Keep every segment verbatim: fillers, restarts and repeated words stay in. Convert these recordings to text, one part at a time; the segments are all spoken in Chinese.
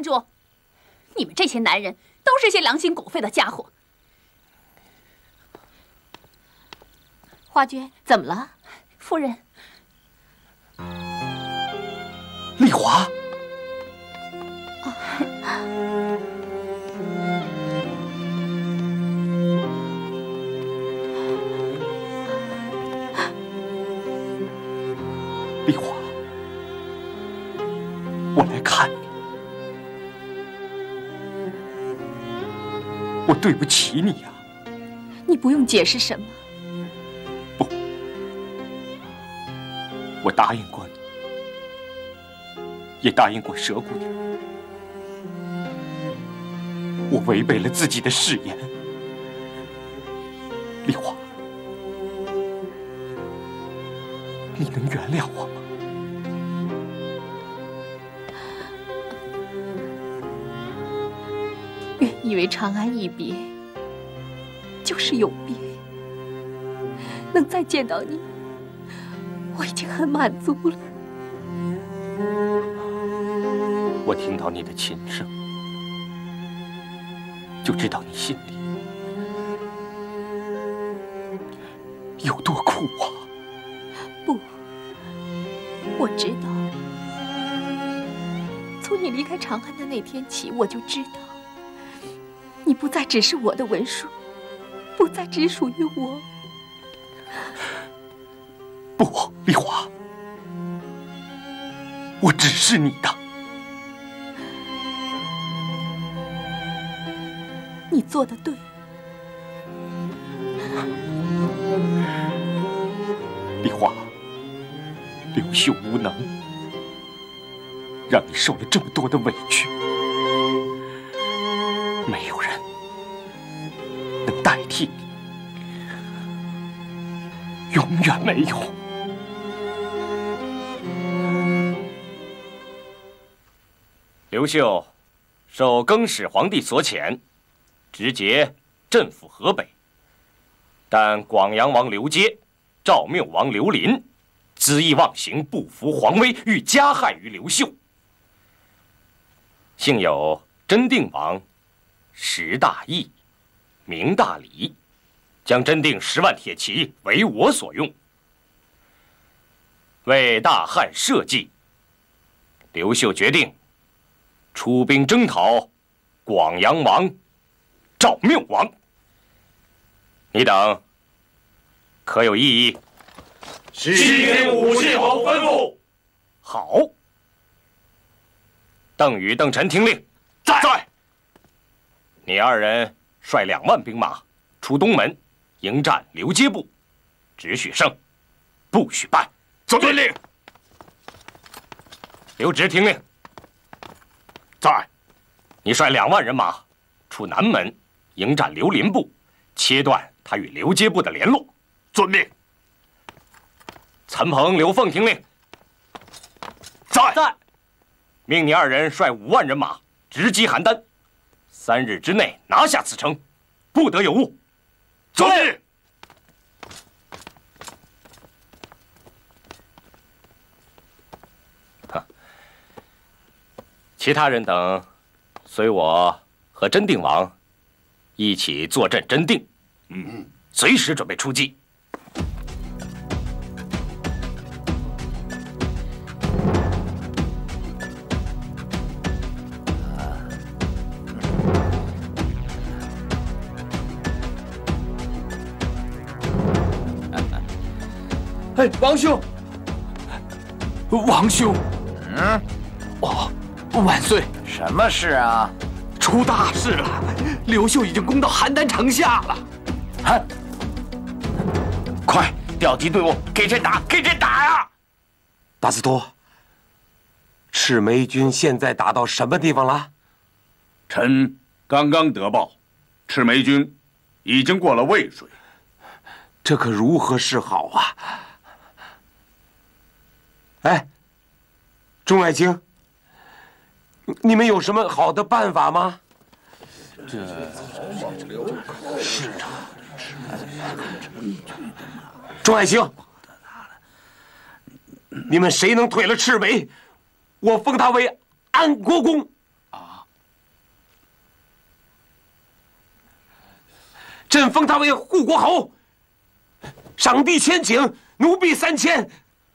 主，你们这些男人都是些狼心狗肺的家伙。 花娟，怎么了？ 夫人， 丽华。丽华，我来看你，我对不起你呀。 你不用解释什么。 不，我答应过你，也答应过蛇姑娘，我违背了自己的誓言。丽华，你能原谅我吗？ 原以为长安一别就是永别，能再见到你，我已经很满足了。 我听到你的琴声，就知道你心里有多苦啊！ 不，我知道，从你离开长安的那天起，我就知道，你不再只是我的文书，不再只属于我。 不，丽华，我只是你的。 你做得对。 丽华，刘秀无能，让你受了这么多的委屈，没有人能代替你，永远没有。刘秀受更始皇帝所遣，直接镇抚河北，但广阳王刘阶、赵缪王刘林恣意妄行，不服皇威，欲加害于刘秀。幸有真定王识大义、明大礼，将真定十万铁骑为我所用。为大汉社稷，刘秀决定出兵征讨广阳王赵缪王。你等可有异议？ 悉听武信侯吩咐。 好。邓禹、邓晨听令。 在。在。 你二人率两万兵马出东门，迎战刘阶部，只许胜，不许败。 遵令。 刘直听令。 在。 你率两万人马出南门，迎战刘林部，切断他与刘阶部的联络。 遵命。 岑彭、刘凤听令。 在。 在。命你二人率五万人马直击邯郸，三日之内拿下此城，不得有误。 遵命。 其他人等随我和真定王一起坐镇真定，嗯，随时准备出击。 哎，王兄， 王兄， 嗯， 哦，万岁！ 什么事啊？ 出大事了！刘秀已经攻到邯郸城下了。 啊！快调集队伍，给朕打，给朕打呀！ 大司徒，赤眉军现在打到什么地方了？ 臣刚刚得报，赤眉军已经过了渭水。 这可如何是好啊？哎，众爱卿，你们有什么好的办法吗？ 这是啊， 众爱卿，你们谁能退了赤眉，我封他为安国公。啊， 朕封他为护国侯，上帝千顷，奴婢三千。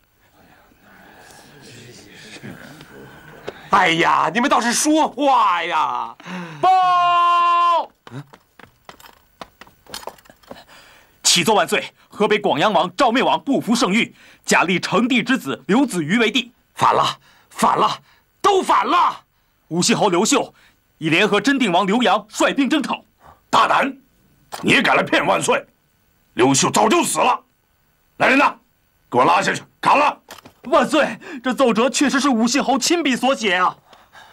哎呀，你们倒是说话呀！ 报！启奏万岁！河北广阳王赵灭王不服圣谕，假立成帝之子刘子瑜为帝。 反了，反了，都反了！ 武信侯刘秀已联合真定王刘阳率兵征讨。 大胆！你也敢来骗万岁？刘秀早就死了。来人呐，给我拉下去砍了！ 万岁，这奏折确实是武信侯亲笔所写啊！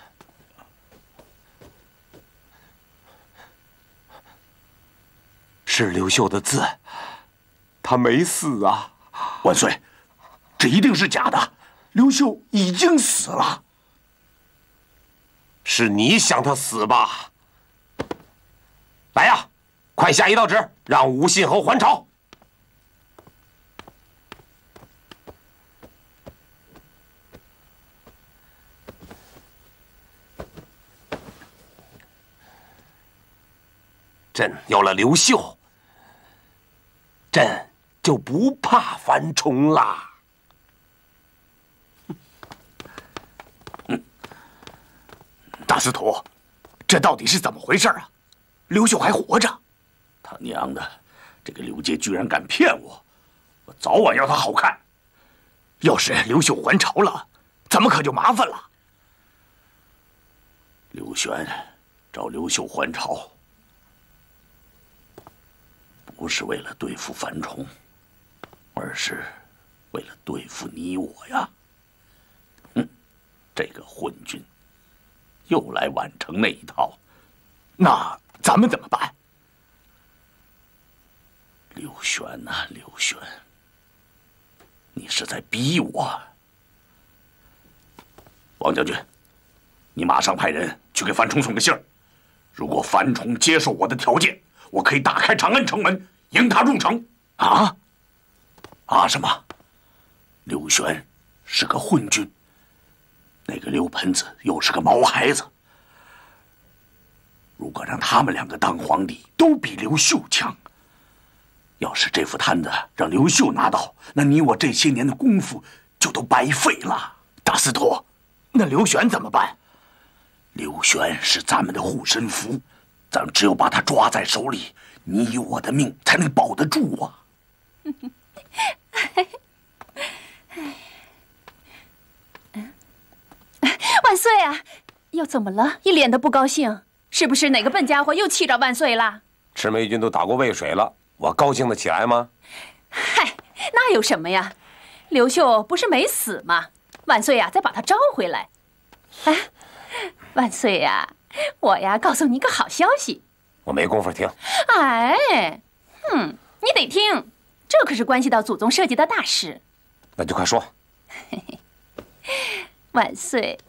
是刘秀的字，他没死啊！ 万岁，这一定是假的，刘秀已经死了。 是你想他死吧？来呀，快下一道旨，让武信侯还朝。朕有了刘秀，朕就不怕樊崇啦。 大司徒，这到底是怎么回事啊？刘秀还活着？ 他娘的，这个刘杰居然敢骗我！我早晚要他好看。 要是刘秀还朝了，咱们可就麻烦了。 刘玄找刘秀还朝，不是为了对付樊崇，而是为了对付你我呀！哼，这个混军又来宛城那一套， 那咱们怎么办？ 刘玄呐、啊，刘玄，你是在逼我！王将军，你马上派人去给樊崇送个信儿，如果樊崇接受我的条件，我可以打开长安城门，迎他入城。啊？啊什么？刘玄是个混军，那个刘盆子又是个毛孩子。如果让他们两个当皇帝，都比刘秀强。要是这副摊子让刘秀拿到，那你我这些年的功夫就都白费了。 大司徒，那刘玄怎么办？ 刘玄是咱们的护身符，咱们只有把他抓在手里，你我的命才能保得住啊！ 万岁啊！又怎么了？一脸的不高兴，是不是哪个笨家伙又气着万岁了？ 赤眉军都打过渭水了，我高兴得起来吗？ 嗨，那有什么呀？刘秀不是没死吗？万岁呀，再把他招回来。哎，万岁呀，我呀告诉你个好消息。 我没工夫听。 哎，哼，你得听，这可是关系到祖宗社稷的大事。 那就快说。 万岁，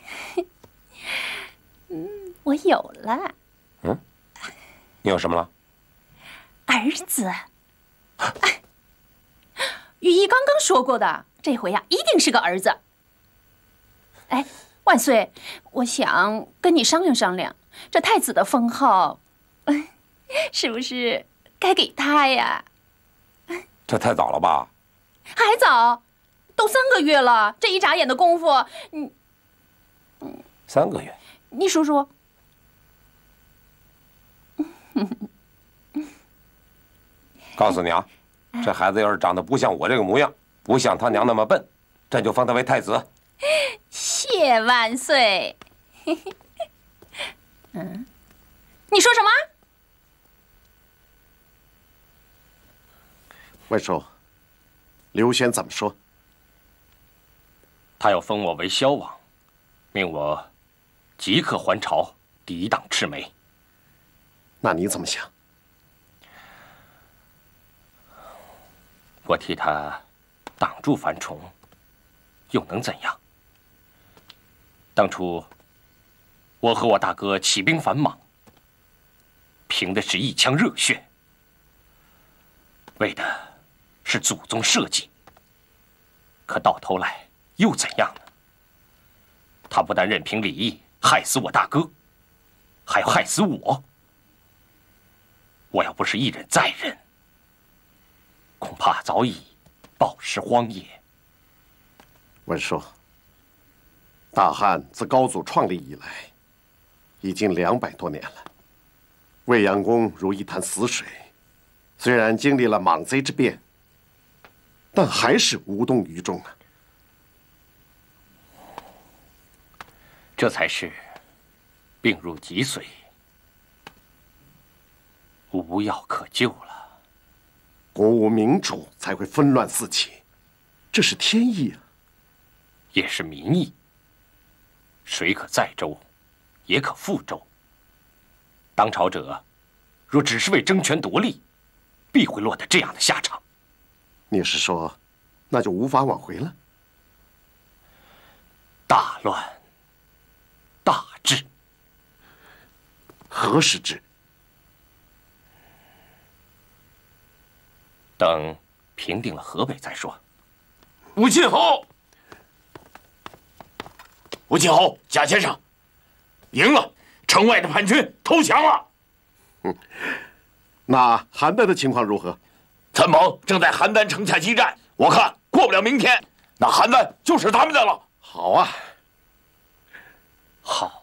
嗯，我有了。 嗯，你有什么了？ 儿子。哎，御医刚刚说过的，这回呀，一定是个儿子。哎，万岁，我想跟你商量商量，这太子的封号，是不是该给他呀？ 这太早了吧？ 还早，都三个月了，这一眨眼的功夫，你， 嗯，三个月， 你说说。 告诉你啊，这孩子要是长得不像我这个模样，不像他娘那么笨，朕就封他为太子。 谢万岁。嗯，你说什么？ 魏叔，刘玄怎么说？ 他要封我为萧王，命我即刻还朝，抵挡赤眉。 那你怎么想？ 我替他挡住樊崇，又能怎样？当初我和我大哥起兵反莽，凭的是一腔热血，为的是祖宗社稷。可到头来又怎样呢？他不但任凭李毅害死我大哥，还要害死我。 我要不是一忍再忍，恐怕早已暴尸荒野。 文叔，大汉自高祖创立以来，已经两百多年了。未央宫如一潭死水，虽然经历了莽贼之变，但还是无动于衷啊。 这才是病入脊髓，无药可救了。 国无民主，才会纷乱四起，这是天意啊， 也是民意。水可载舟，也可覆舟。当朝者若只是为争权夺利，必会落得这样的下场。 你是说，那就无法挽回了？ 大乱，大治。 何时治？ 等平定了河北再说。 吴庆侯，吴庆侯，贾先生，赢了，城外的叛军投降了。 嗯，那邯郸的情况如何？ 参谋正在邯郸城下激战，我看过不了明天，那邯郸就是他们的了。 好啊， 好。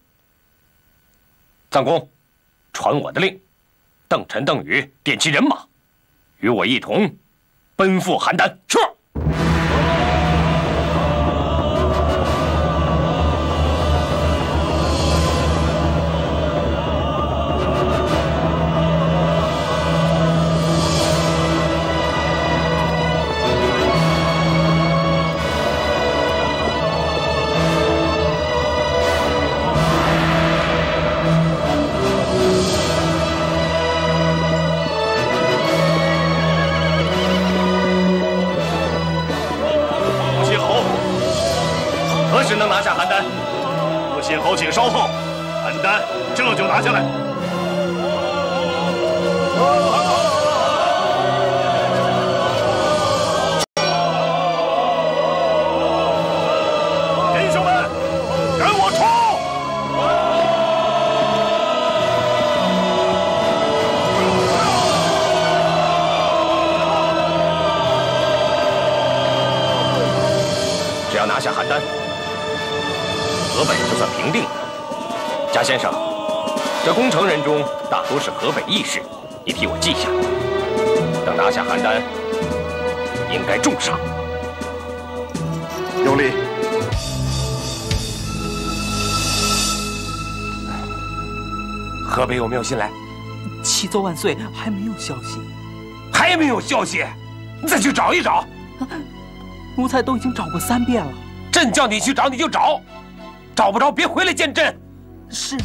臧公，传我的令，邓晨、邓禹点齐人马，与我一同奔赴邯郸。是。能拿下邯郸？ 吴信侯，请稍后，邯郸这就拿下来。弟兄们，跟我冲！ 只要拿下邯郸，河北就算平定了。贾先生，这攻城人中大多是河北义士，你替我记下。等拿下邯郸，应该重赏。 有礼。 河北有没有信来？ 启奏万岁，还没有消息。 还没有消息？你再去找一找。 奴才都已经找过三遍了。 朕叫你去找，你就找。找不着，别回来见朕。 是。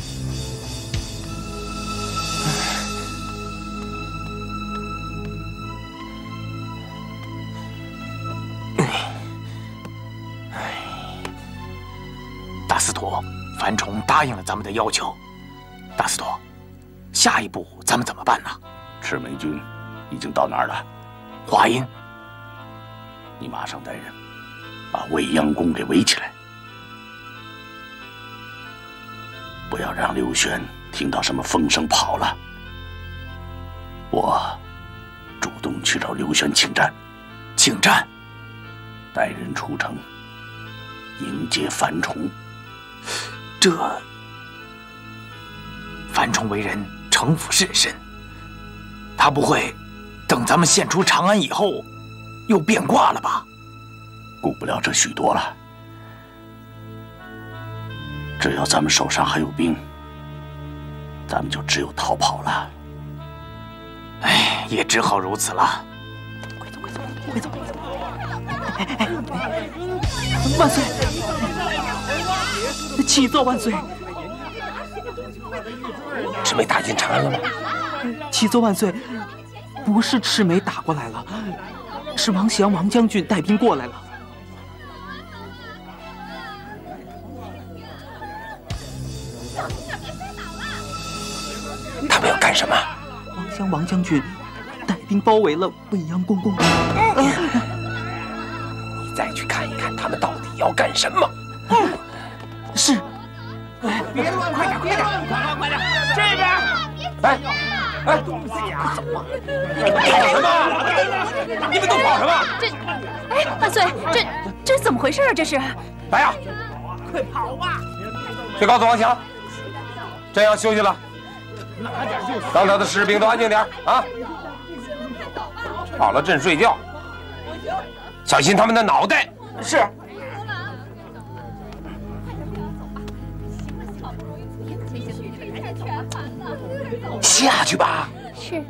大司徒，樊崇答应了咱们的要求。大司徒，下一步咱们怎么办呢？ 赤眉军已经到哪儿了？ 华阴。 你马上带人把未央宫给围起来。不要让刘玄听到什么风声跑了。我主动去找刘玄请战， 请战， 带人出城迎接樊崇。 这樊崇为人城府甚深，他不会等咱们献出长安以后又变卦了吧？ 顾不了这许多了。只要咱们手上还有兵，咱们就只有逃跑了。 哎，也只好如此了。 快走，快走，快走！哎哎哎！万岁！启奏万岁！ 赤眉打进长安了吗？ 启奏万岁，不是赤眉打过来了，是王祥王将军带兵过来了。 他们要干什么？ 王祥王将军带兵包围了未央宫宫。 你再去看一看，他们到底要干什么？ 是。 别乱，快点，快点，快点，快点！这边！ 哎， 哎，东西呀！你们跑什么？你们都跑什么？ 这，哎，万岁，这这怎么回事啊？这是？ 来呀！快跑啊！去告诉王祥，朕要休息了。让他的士兵都安静点啊！跑了朕睡觉，小心他们的脑袋。 是。下去吧。 是。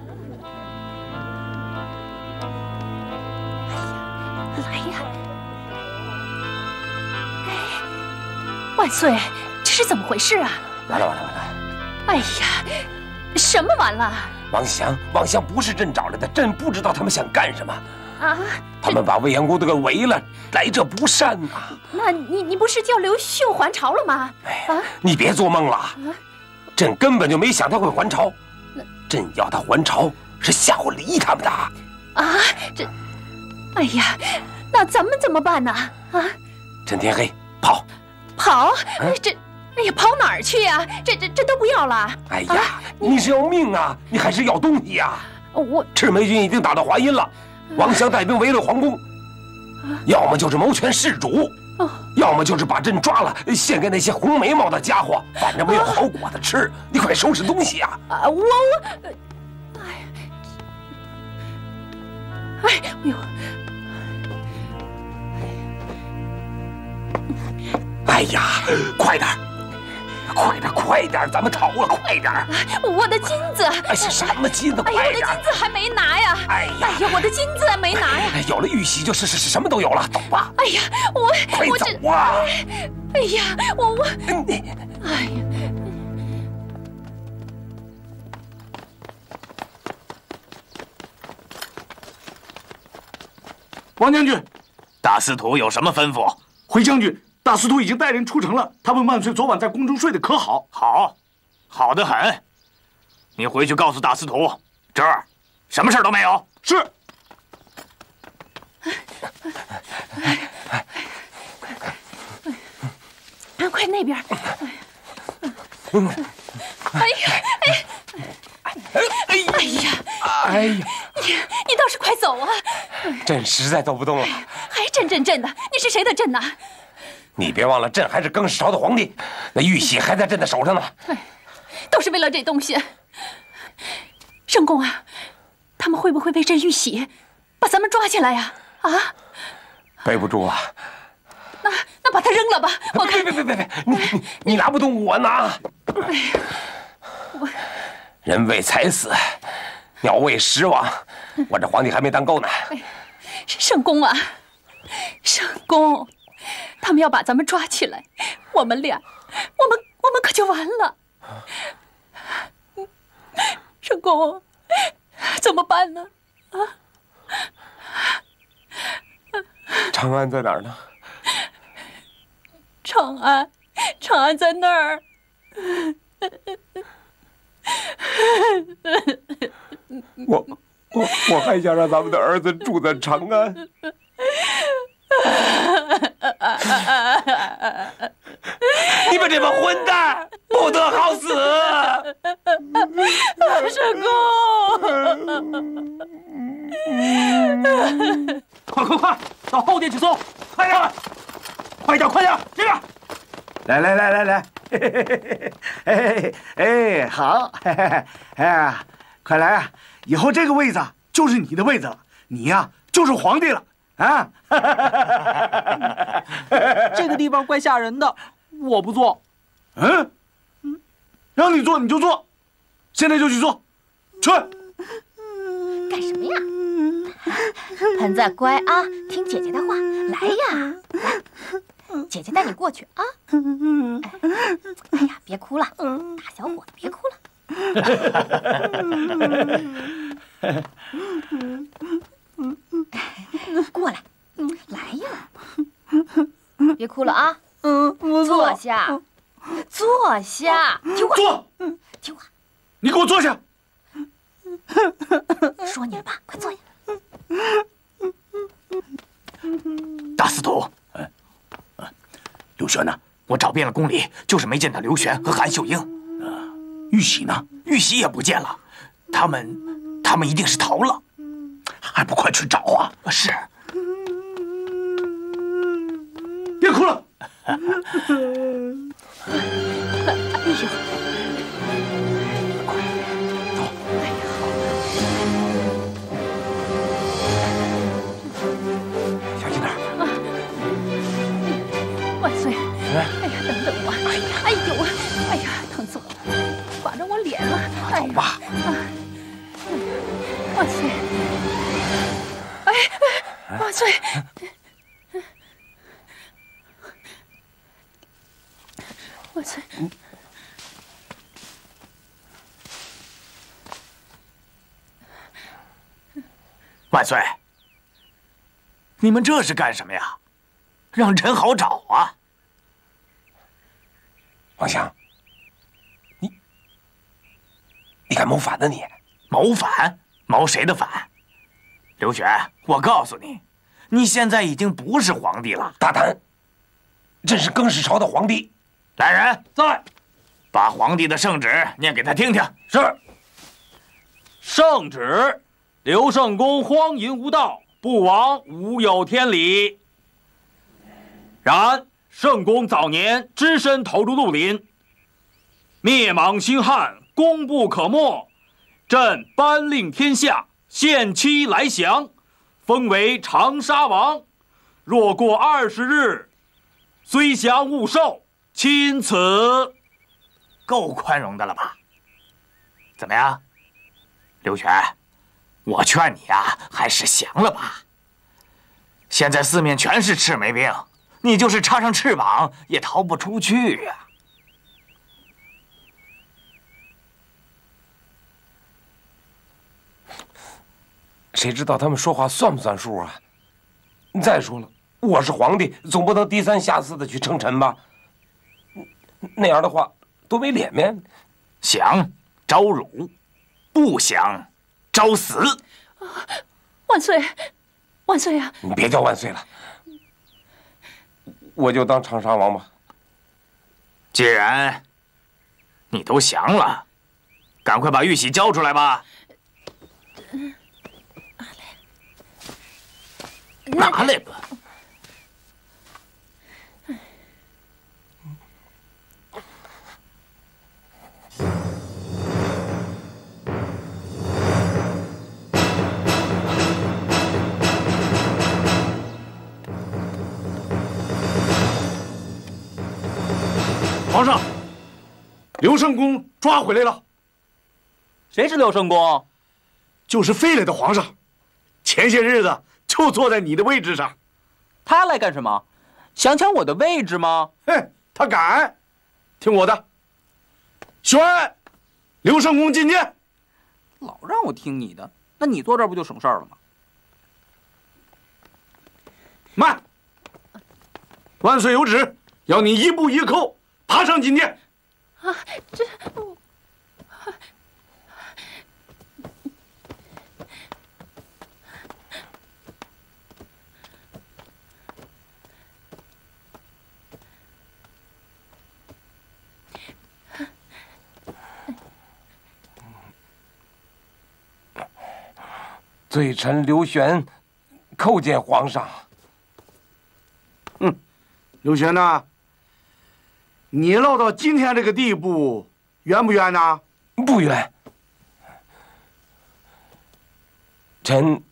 来呀！哎，万岁，这是怎么回事啊？ 完了完了完了！ 哎呀，什么完了？ 王祥，王祥不是朕找来的，朕不知道他们想干什么。啊！他们把未央宫都给围了，来者不善呐。 那你你不是叫刘秀还朝了吗？ 哎，啊！你别做梦了，朕根本就没想他会还朝。朕要他还朝，是吓唬离他们的。 啊，这，哎呀，那咱们怎么办呢？啊！ 趁天黑跑， 跑！这，哎呀，跑哪儿去呀？这这这都不要了！ 哎呀，啊、你是要命啊，你还是要东西呀？ 我赤眉军已经打到华阴了，王祥带兵围了皇宫，要么就是谋权弑主，哦、要么就是把朕抓了献给那些红眉毛的家伙，反正没有好果子吃。你快收拾东西呀！ 啊，我我，哎，哎呦！ 哎呀，快点，快点，快点，咱们逃啊！快点！ 我的金子！ 哎，是什么金子？ 哎呀，我的金子还没拿呀！哎呀，哎呀，我的金子还没拿呀！ 有了玉玺，就是是什么都有了。走吧！ 哎呀，我快走啊！ 哎呀，我我，哎呀！ 王将军，大司徒有什么吩咐？回将军。大司徒已经带人出城了，他问万岁昨晚在宫中睡得可好？好，好得很。你回去告诉大司徒，这儿什么事都没有。是。 快那边！哎呀，哎，哎呀，哎呀，你你倒是快走啊！ 朕实在走不动了。 还朕朕朕的，你是谁的朕呐？ 你别忘了，朕还是更始朝的皇帝，那玉玺还在朕的手上呢。 都是为了这东西。圣公啊，他们会不会为这玉玺把咱们抓起来呀？啊？ 背不住啊。 那那把它扔了吧。我别别别别别，你你你拿不动，我拿。哎呀，我人为财死，鸟为食亡，我这皇帝还没当够呢。 圣公啊，圣公。他们要把咱们抓起来，我们俩，我们我们可就完了。圣公，怎么办呢？啊！ 长安在哪儿呢？ 长安，长安在那儿。 我我我还想让咱们的儿子住在长安。你们这帮混蛋，不得好死！ 圣公， 快快快，到后殿去搜！快点，快点，快点，这边！ 来来来来来，嘿嘿嘿嘿，哎哎，好，嘿嘿，哎呀，快来啊！以后这个位子就是你的位子了，你呀就是皇帝了。啊！ 这个地方怪吓人的，我不坐。 嗯，让你坐你就坐，现在就去做，去。 干什么呀？盆子乖啊，听姐姐的话，来呀，来，姐姐带你过去啊。哎呀，别哭了，大小伙子别哭了。过来，来呀！别哭了啊！ 嗯，不坐。坐下，坐下，听话。 坐， 听话。 你给我坐下。 说你了吧，快坐下。 大司徒，嗯，刘玄呢？我找遍了宫里，就是没见到刘玄和韩秀英。玉玺呢？玉玺也不见了。他他们，他们一定是逃了， 还不快去找啊！ 是。 别哭了。 哎呦！ 快走！ 哎呀， 小心点。 啊！万岁！哎呀，等等我！哎呀，哎呦，哎呀，疼死我了，刮着我脸了！哎呀！ 走吧。 啊！万岁！哎哎，万岁！万岁！ 万岁！你们这是干什么呀？让臣好找啊！ 王祥，你你敢谋反呢？你谋反？谋谁的反？刘玄，我告诉你，你现在已经不是皇帝了。 大胆！朕是更始朝的皇帝。 来人， 在， 把皇帝的圣旨念给他听听。 是。圣旨：刘圣公荒淫无道，不枉无有天理。然圣公早年只身投入绿林，灭莽兴汉，功不可没。朕颁令天下，限期来降，封为长沙王。若过二十日，虽降勿受。钦此。 够宽容的了吧？怎么样，刘玄？我劝你呀、啊，还是降了吧。现在四面全是赤眉兵，你就是插上翅膀也逃不出去呀、啊。 谁知道他们说话算不算数啊？再说了，我是皇帝，总不能低三下四的去称臣吧？那样的话，多没脸面。 降招辱，不降招死。 啊！万岁，万岁啊！ 你别叫万岁了，我就当长沙王吧。 既然你都降了，赶快把玉玺交出来吧。拿来吧。 皇上，刘圣公抓回来了。 谁是刘圣公？ 就是废了的皇上，前些日子就坐在你的位置上。 他来干什么？想抢我的位置吗？ 哼，他敢！听我的，宣刘圣公觐见。 老让我听你的，那你坐这儿不就省事儿了吗？ 慢！万岁有旨，要你一步一叩爬上金殿。 啊，这。 罪臣刘玄叩见皇上。 嗯，刘玄呐，你落到今天这个地步，冤不冤呐？ 不冤。臣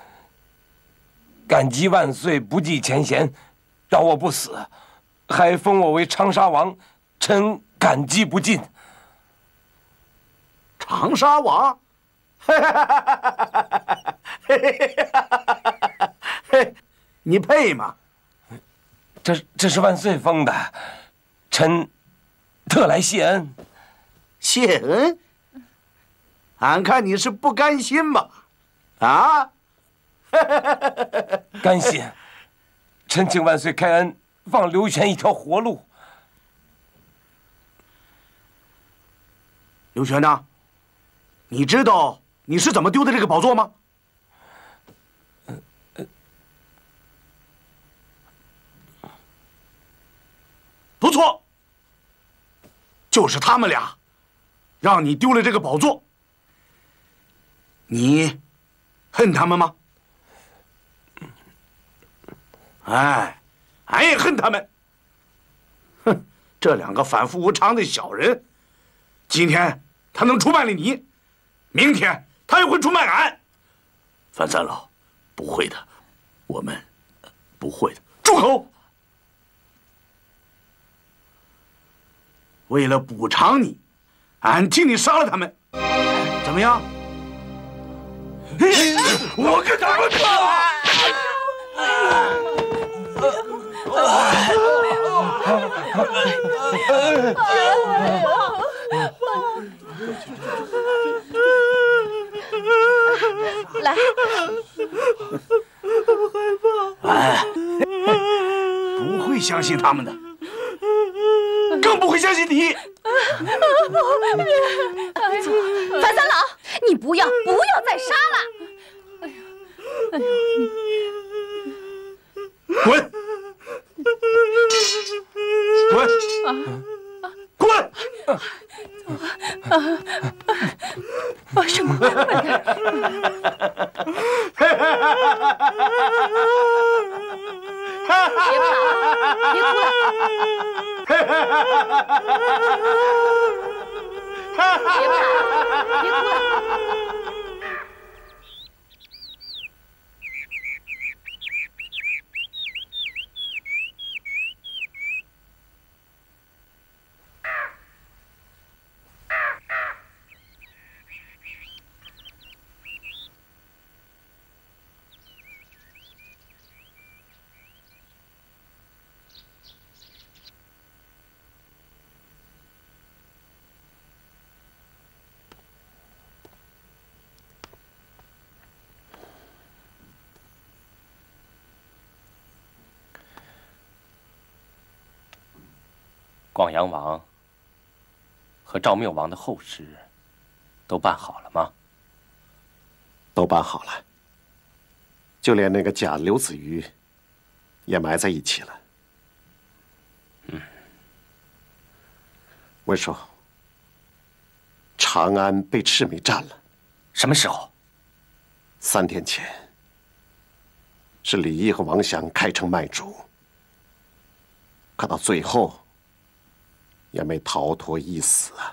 感激万岁不计前嫌，饶我不死，还封我为长沙王，臣感激不尽。 长沙王？你配吗？ 这这是万岁封的，臣特来谢恩。 谢恩？俺看你是不甘心吧？啊？ 甘心。臣请万岁开恩，放刘玄一条活路。 刘玄呐，你知道你是怎么丢的这个宝座吗？不错，就是他们俩，让你丢了这个宝座。 你恨他们吗？哎，俺也恨他们。哼，这两个反复无常的小人，今天他能出卖了你，明天他又会出卖俺。 范三老，不会的，我们不会的。 住口！为了补偿你，俺替你杀了他们，怎么样？ 我跟他们打！ 来， 哎，不会相信他们的，更不会相信你。 樊三老，你不要不要再杀了！ 哎呦， 滚！滚！滚！ 啊，什么？ 别怕，别哭了。别怕，别哭了。 广阳王和赵缪王的后事都办好了吗？ 都办好了，就连那个假刘子瑜也埋在一起了。 嗯， 文叔，长安被赤眉占了。 什么时候？ 三天前。是李毅和王祥开城卖主，可到最后也没逃脱一死啊。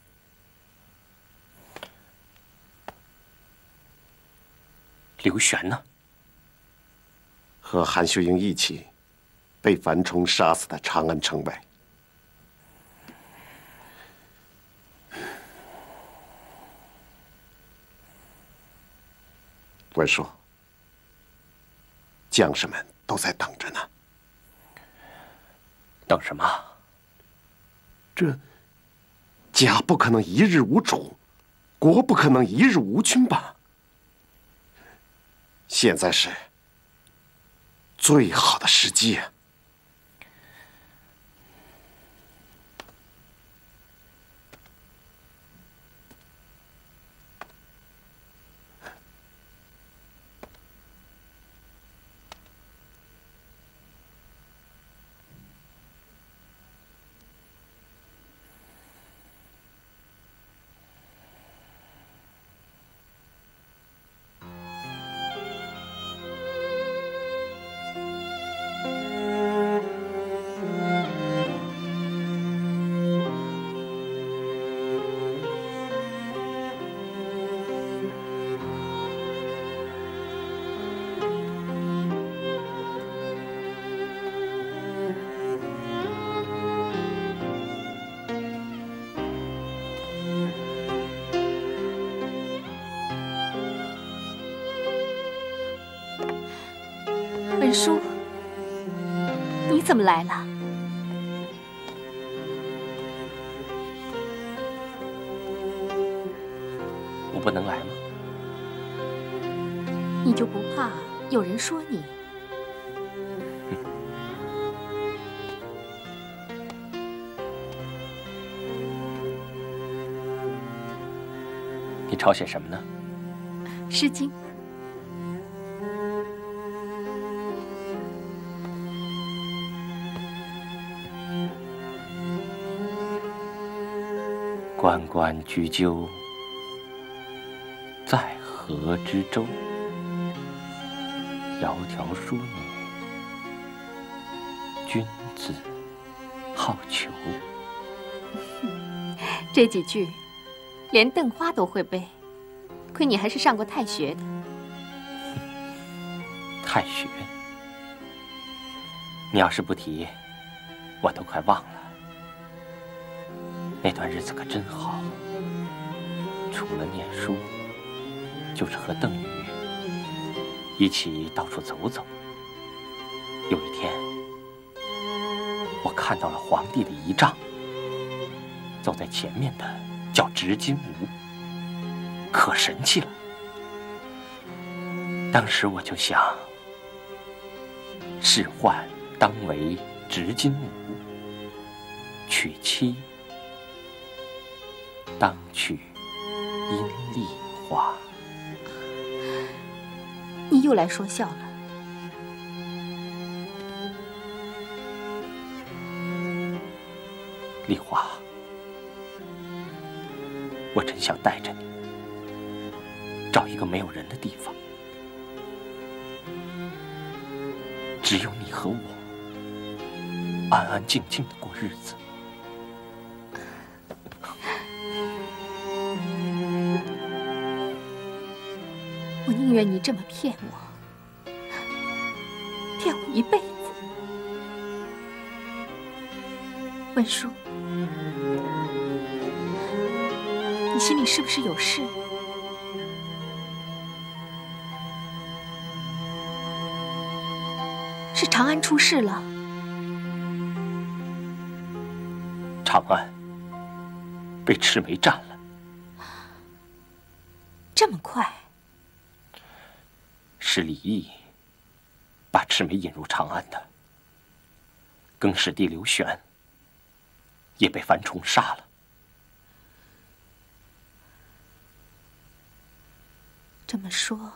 刘玄呢？ 和韩秀英一起被樊崇杀死在长安城外。文叔，将士们都在等着呢。 等什么？ 这家不可能一日无主，国不可能一日无君吧？现在是最好的时机啊！ 文叔，你怎么来了？ 我不能来吗？ 你就不怕有人说你？ 你抄写什么呢？ 《诗经》。 关关雎鸠，在河河之洲，窈窕淑女，君子好逑。 这几句，连邓花都会背，亏你还是上过太学的。 太学，你要是不提，我都快忘了。那段日子可真好，除了念书，就是和邓禹一起到处走走。有一天，我看到了皇帝的仪仗，走在前面的叫执金吾，可神气了。当时我就想，仕宦当为执金吾，娶妻当娶阴丽花。 你又来说笑了。 丽花，我真想带着你，找一个没有人的地方，只有你和我，安安静静的过日子。 我宁愿你这么骗我，骗我一辈子。文书，你心里是不是有事？是长安出事了？ 长安被赤眉占了。 这么快？ 是李毅把赤眉引入长安的。更始帝刘玄也被樊崇杀了。 这么说，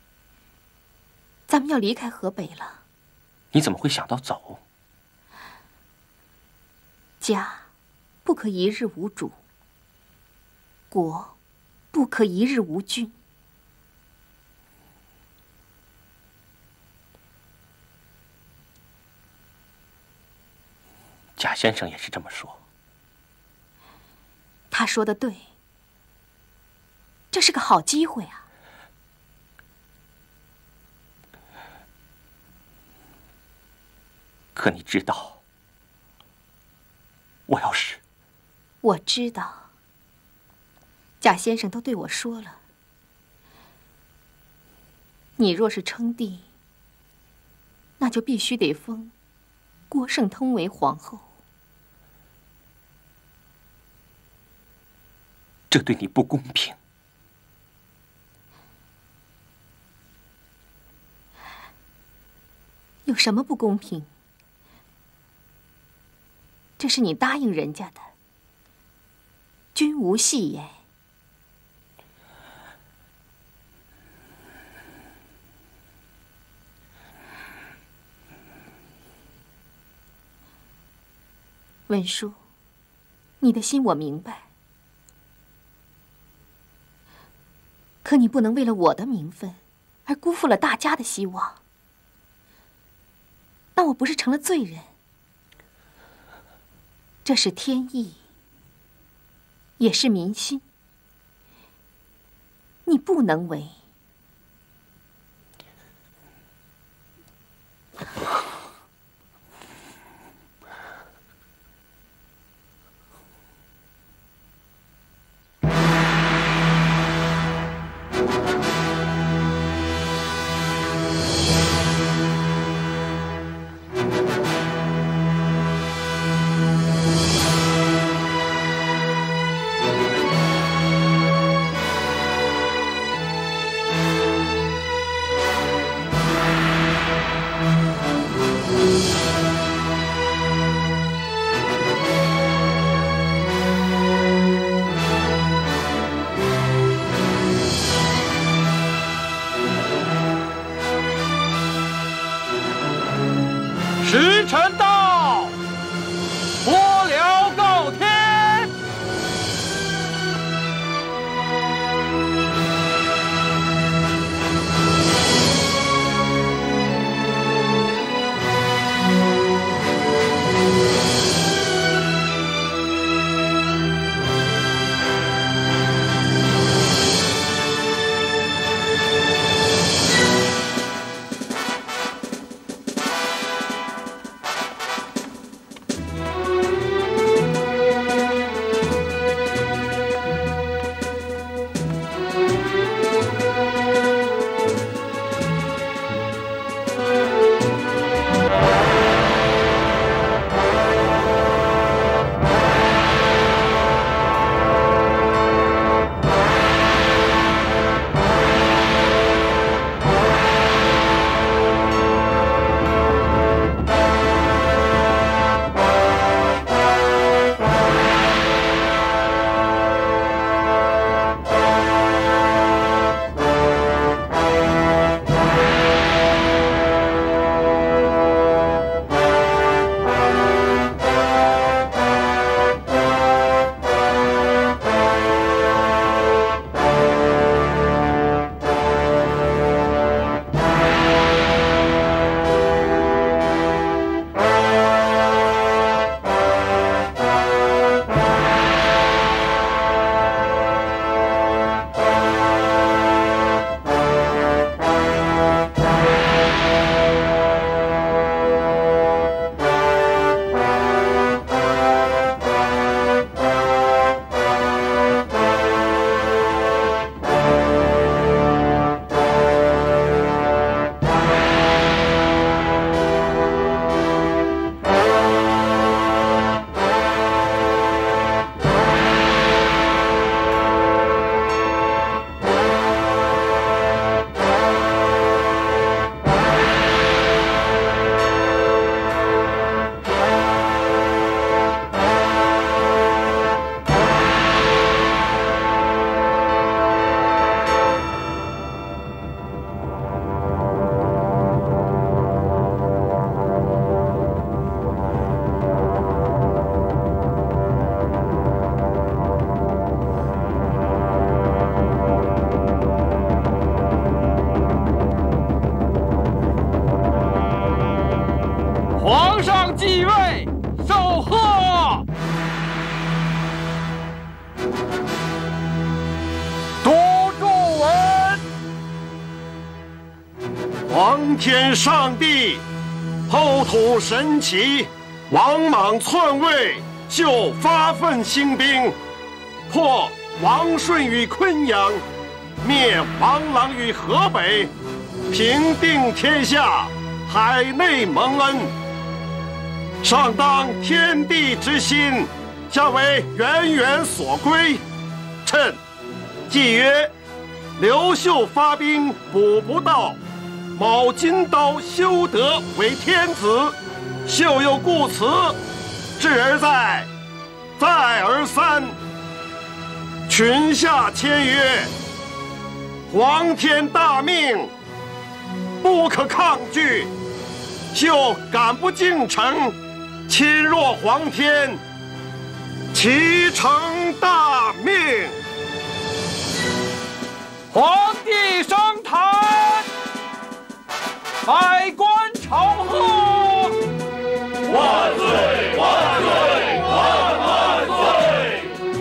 咱们要离开河北了。 你怎么会想到走？ 家不可一日无主，国不可一日无君。 贾先生也是这么说。 他说的对，这是个好机会啊！ 可你知道，我要是…… 我知道，贾先生都对我说了，你若是称帝，那就必须得封郭圣通为皇后。 这对你不公平。 有什么不公平？这是你答应人家的，君无戏言。文书，你的心我明白，可你不能为了我的名分而辜负了大家的希望。那我不是成了罪人？这是天意，也是民心，你不能违。 时辰到，播了告天。 继位，受贺。 读注文：皇天上帝，后土神奇，王莽篡位，就发奋兴兵，破王顺与昆阳，灭王朗与河北，平定天下，海内蒙恩。上当天地之心，将为远远所归。臣既曰：刘秀发兵补不到，卯金刀修德为天子。秀有故辞，志而在，在而三。群下签约，皇天大命，不可抗拒。秀敢不敬臣，侵若皇天，其成大命。 皇帝升坛，百官朝贺。 万岁！万岁！万万岁！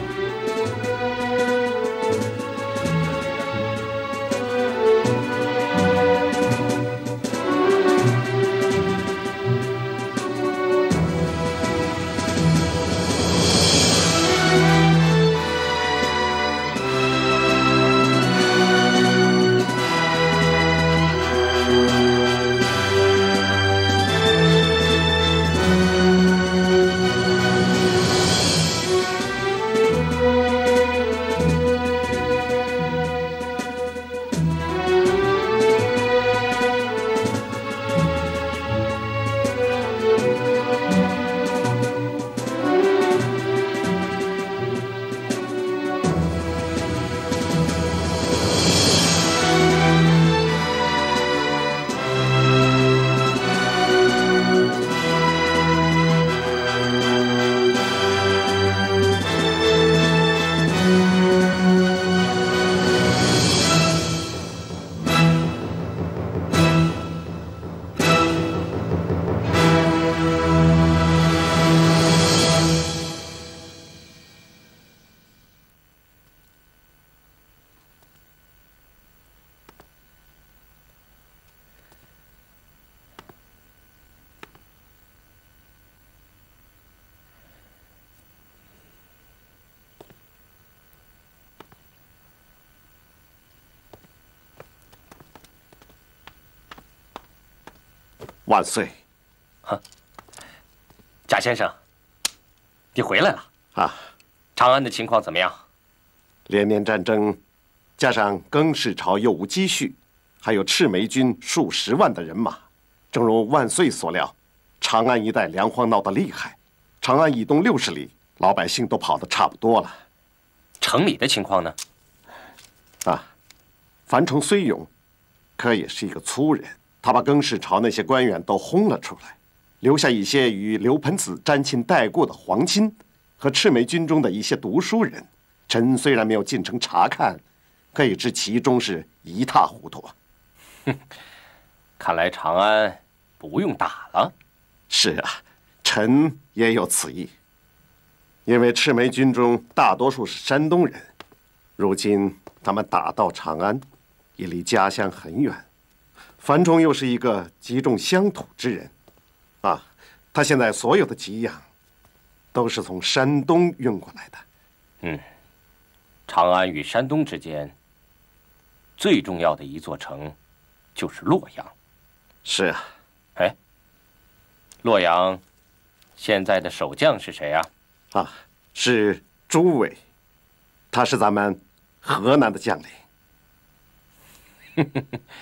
万岁！ 哈，贾先生，你回来了啊？ 长安的情况怎么样？ 连年战争，加上更始朝又无积蓄，还有赤眉军数十万的人马，正如万岁所料，长安一带粮荒闹得厉害，长安以东六十里，老百姓都跑得差不多了。 城里的情况呢？ 啊，樊崇虽勇，可也是一个粗人。他把更始朝那些官员都轰了出来，留下一些与刘盆子沾亲带故的皇亲和赤眉军中的一些读书人。臣虽然没有进城查看，可以知其中是一塌糊涂。 哼，看来长安不用打了。 是啊，臣也有此意。因为赤眉军中大多数是山东人，如今他们打到长安，也离家乡很远。樊崇又是一个极重乡土之人，啊，他现在所有的给养，都是从山东运过来的。 嗯，长安与山东之间，最重要的一座城，就是洛阳。 是啊。 哎，洛阳现在的守将是谁啊？ 啊，是朱伟，他是咱们河南的将领。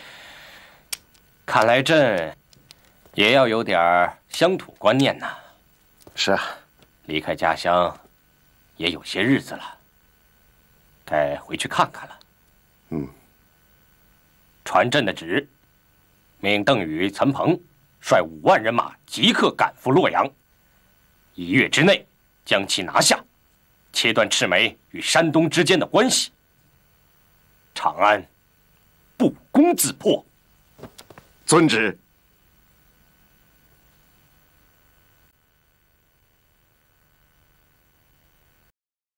看来朕也要有点乡土观念呐。 是啊， 离开家乡也有些日子了，该回去看看了。 嗯， 传朕的旨，命邓禹、岑彭率五万人马即刻赶赴洛阳，一月之内将其拿下，切断赤眉与山东之间的关系。长安不攻自破。 遵旨。